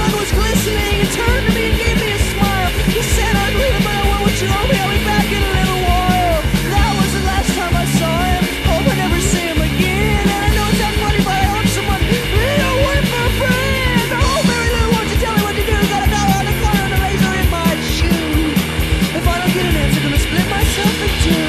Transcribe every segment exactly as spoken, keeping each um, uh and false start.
sun was glistening and turned to me and gave me a smile. He said, I'm leaving, but I want what you owe me. I'll be back in a little while. That was the last time I saw him. Hope I never see him again. And I know it's not funny, but I hope someone will wait for a friend. Oh, Mary Lou, won't you tell me what to do? Got a dollar on the corner and a razor in my shoe. If I don't get an answer, I'm gonna split myself in two.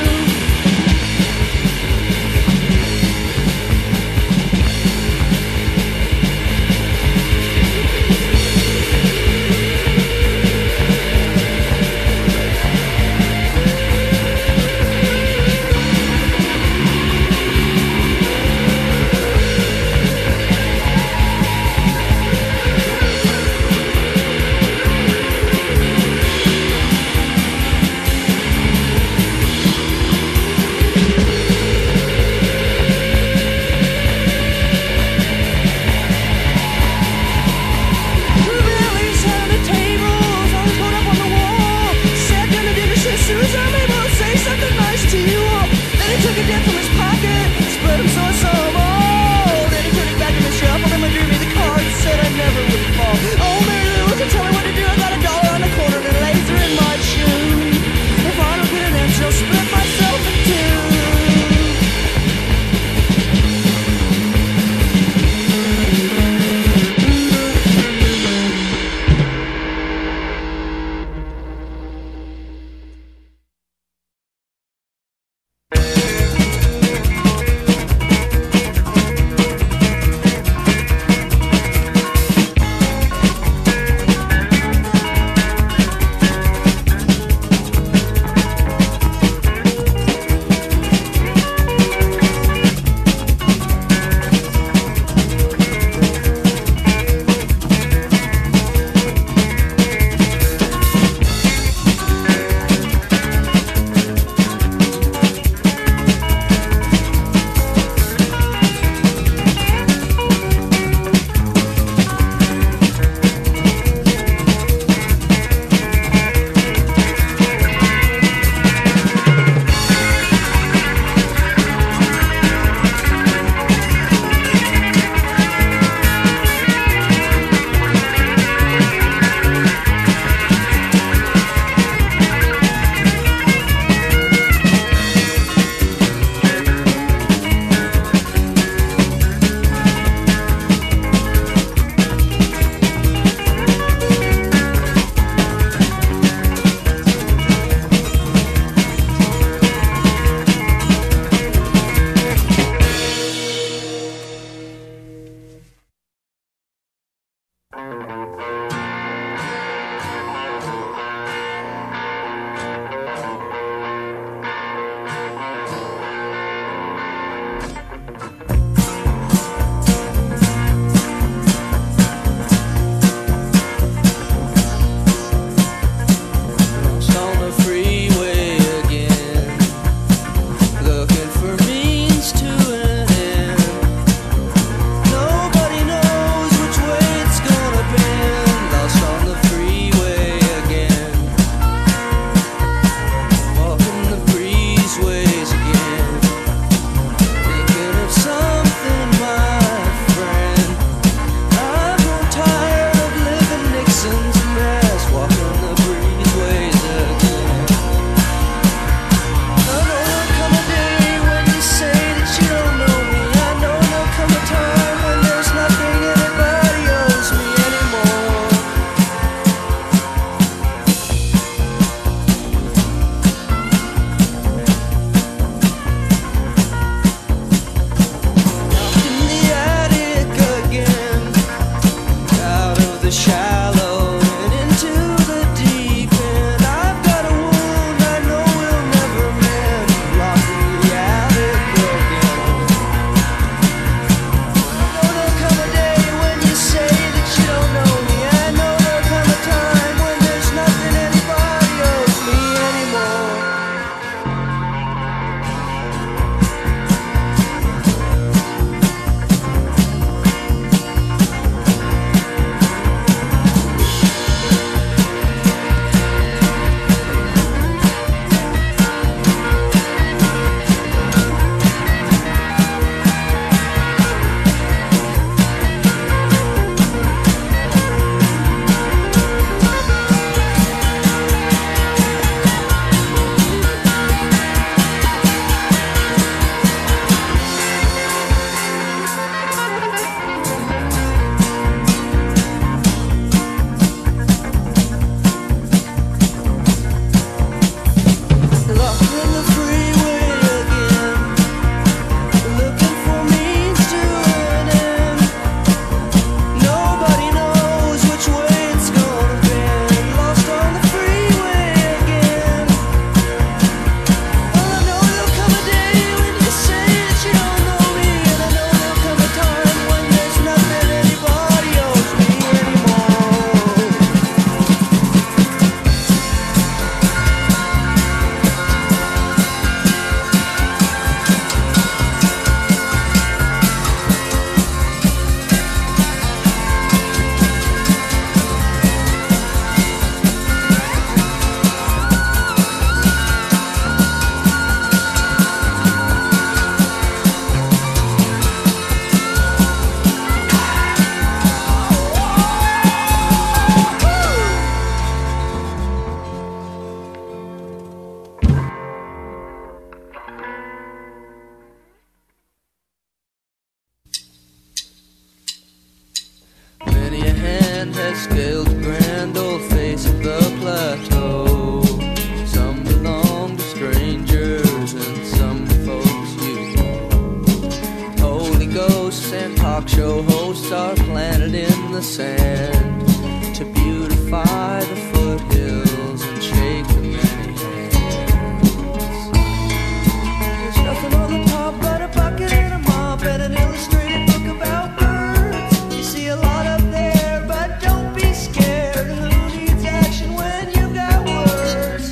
show hosts are planted in the sand to beautify the foothills and shake the many hands. There's nothing on the top but a bucket and a mop and an illustrated book about birds. You see a lot up there, but don't be scared. Who needs action when you got words?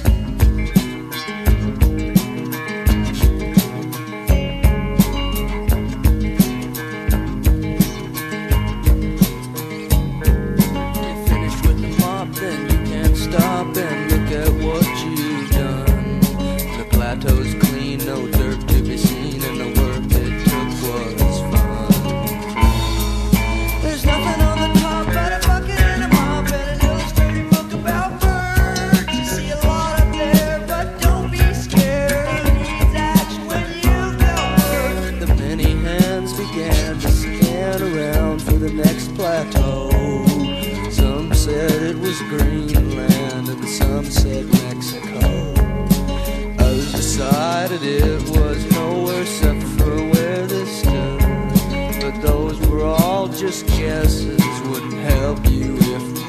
Then you can't stop and look at what you've done. The plateau's clean, no dirt to be seen, and the work it took was fun. There's nothing on the top but a bucket and a mop and an illustrated book about birds. You see a lot up there, but don't be scared. Who needs action when you've got work? The many hands began to scan around for the next plateau. Some said it was Greenland and some said Mexico. Others decided it was nowhere except for where they stood. But those were all just guesses, wouldn't help you if they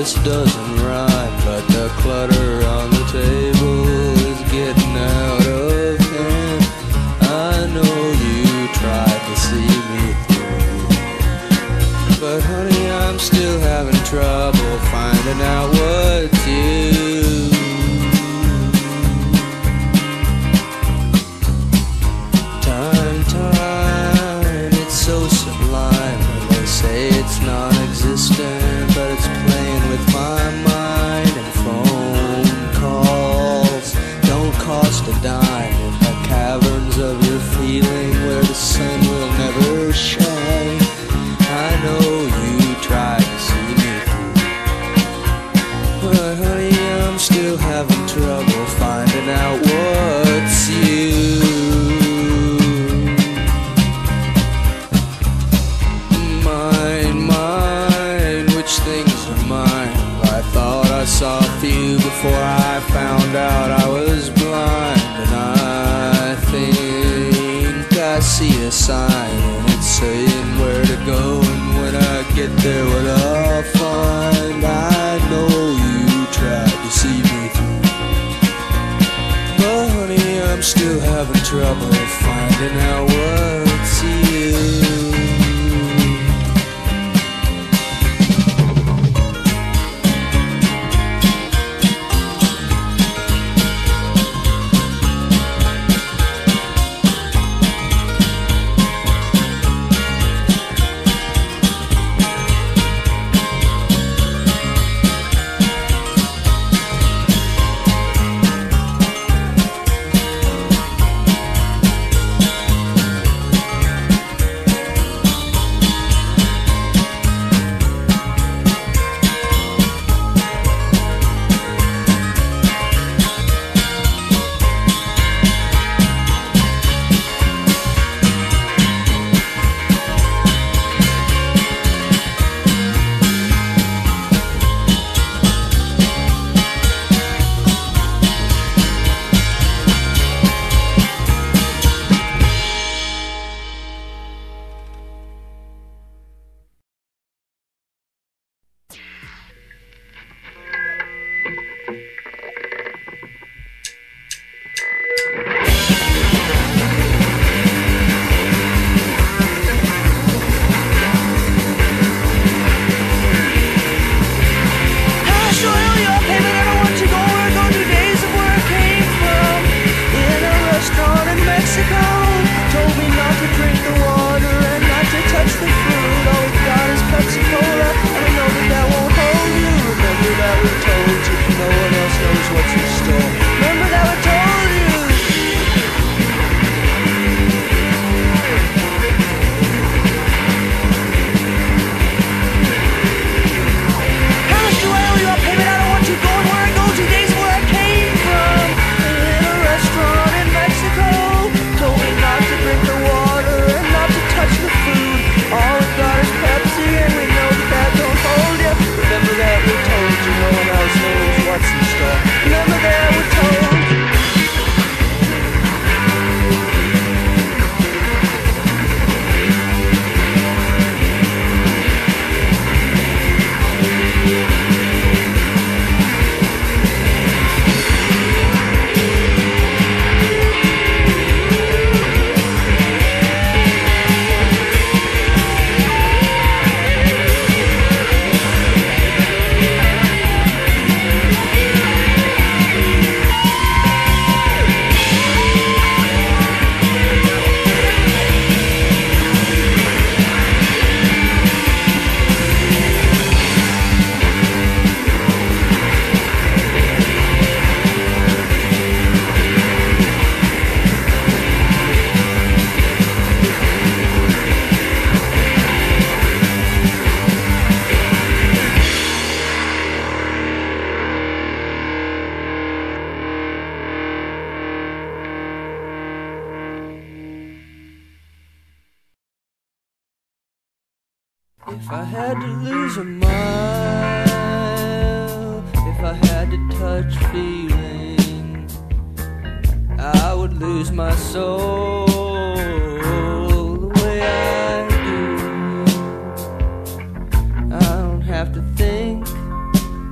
this doesn't rhyme, but the clutter on the table is getting out of hand. I know you tried to see me through, but honey, I'm still having trouble finding out what's you. Time, time, it's so sublime. They say it's non-existent, but it's playing with my mind. And phone calls don't cost a dime in the caverns of your feeling where the sun will never shine. I know you tried to see me through, but honey, I'm still having trouble finding out what's you. Mine, mine, which things are mine? I thought I saw a few before I found out I was blind. And I think I see a sign, and it's saying where to go, and when I get there what I'll find. I know you tried to see me through, but honey, I'm still having trouble finding out what's you. If I had to lose a mile, if I had to touch feeling, I would lose my soul the way I do. I don't have to think,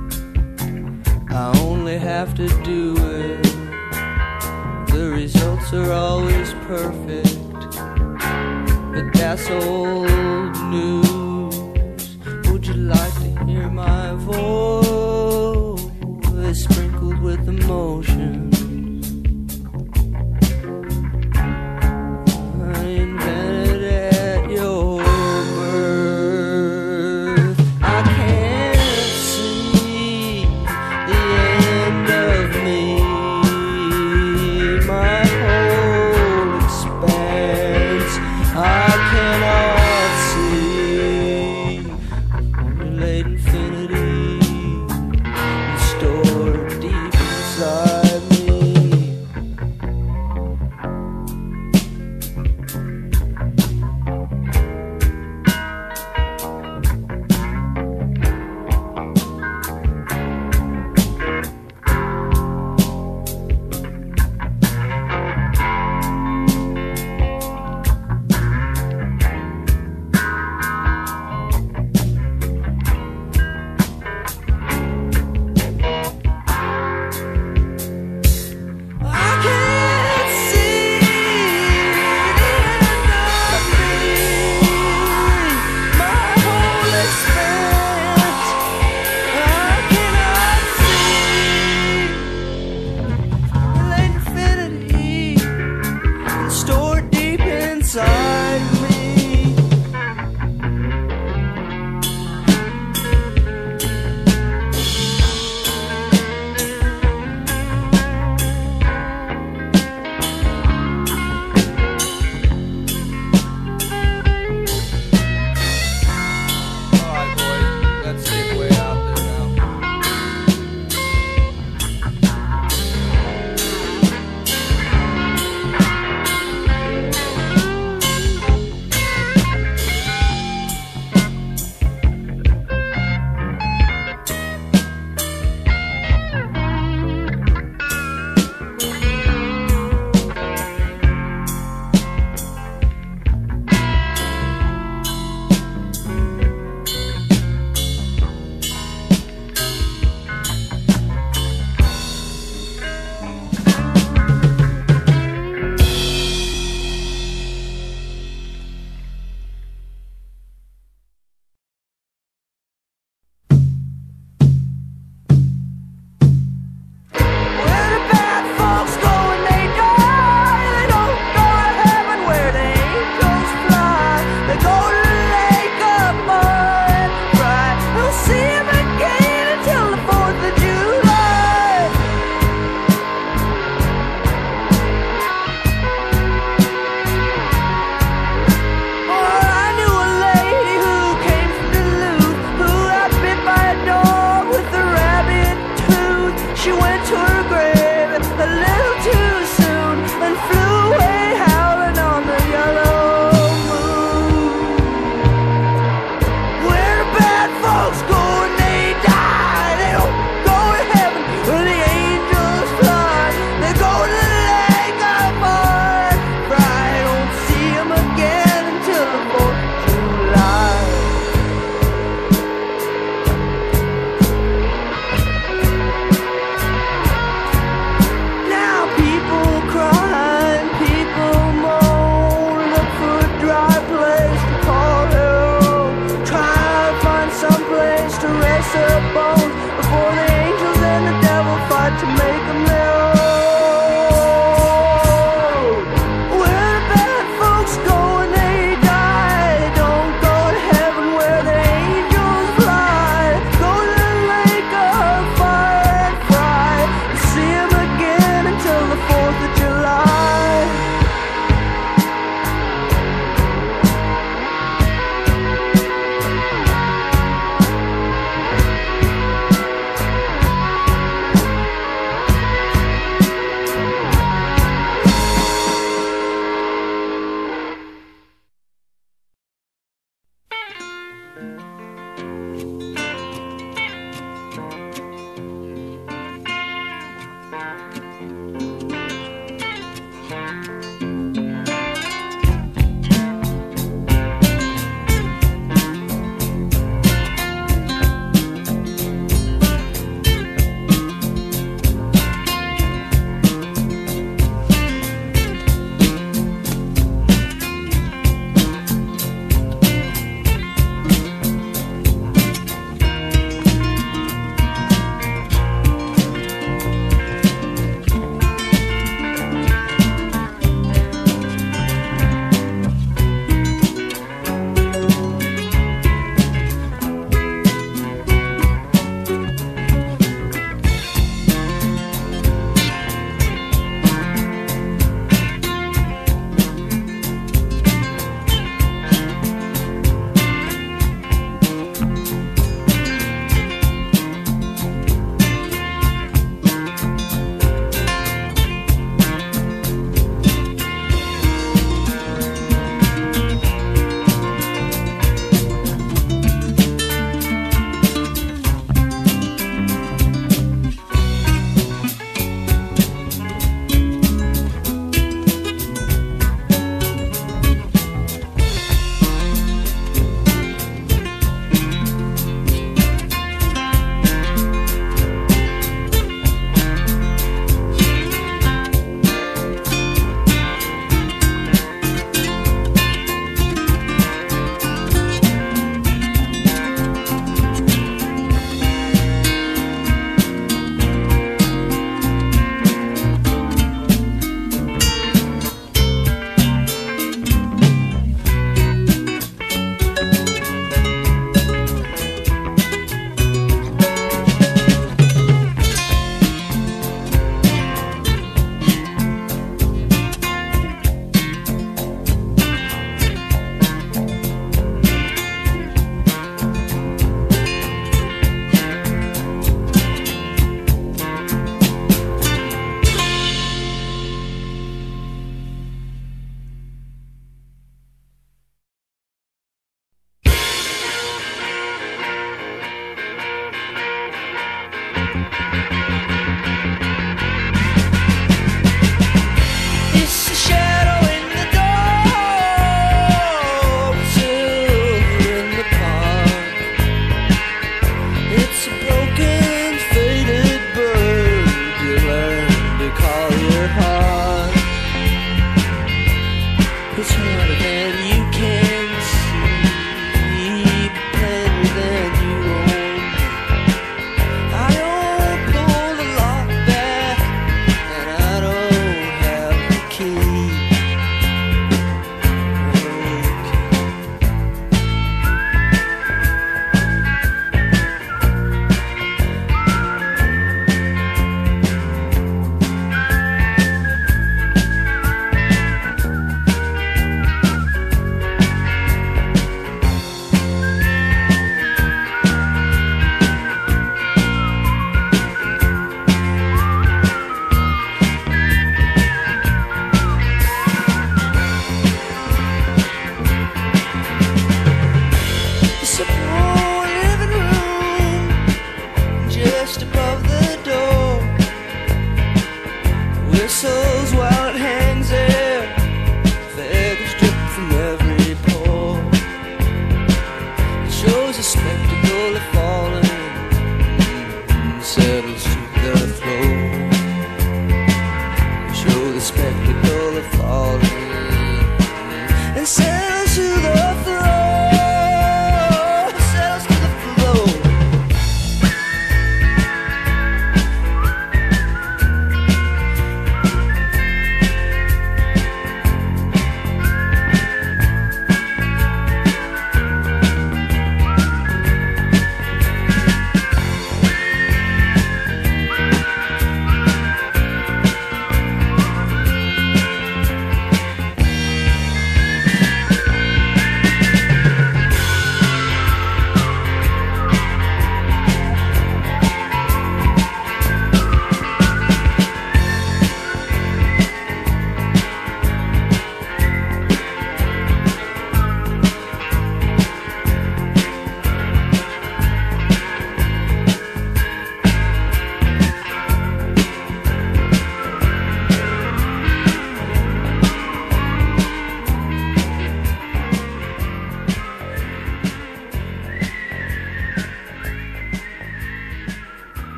Shows a spectacle.